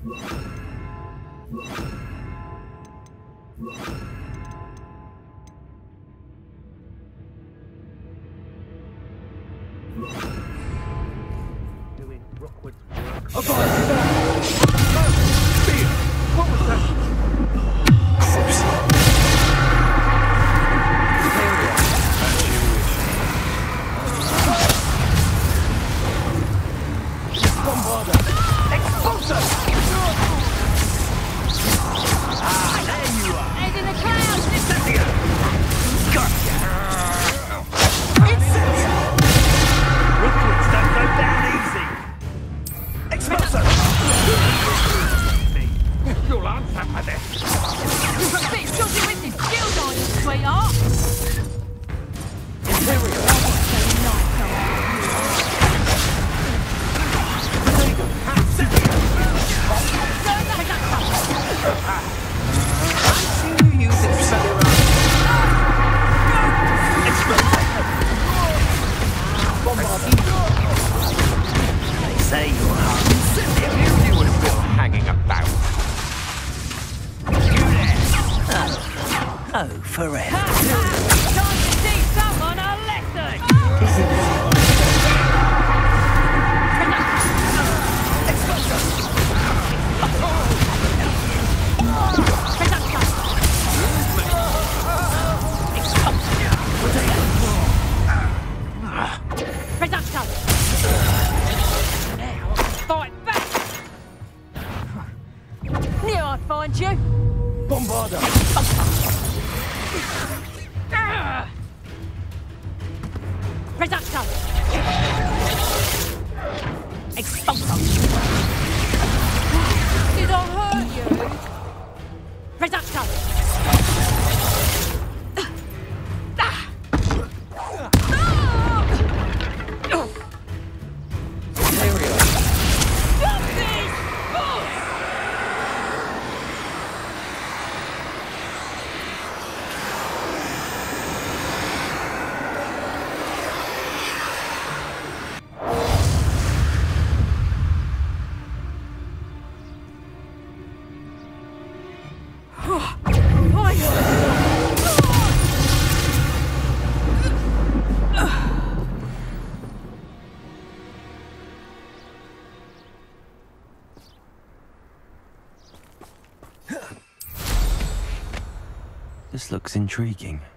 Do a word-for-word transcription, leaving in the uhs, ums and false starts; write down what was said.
Doing Rookwood's work. I've got it! No! Spear! What was that? Bombarder! Expulsor! Ah, there you are! Head in the clouds! Incendio! Gotcha! Incendio! Rookwoods don't go down easy! Expulsor! You'll answer for this! You've got a bit of dodgy with this shield on you, sweetheart! Imperial! They say you're hard. If you knew what Bill hanging about. You there? Oh, oh forever. Time to teach someone a lesson! Find you. Bombarder! Reducto. Expulso. Did I hurt you? Reducto. This looks intriguing.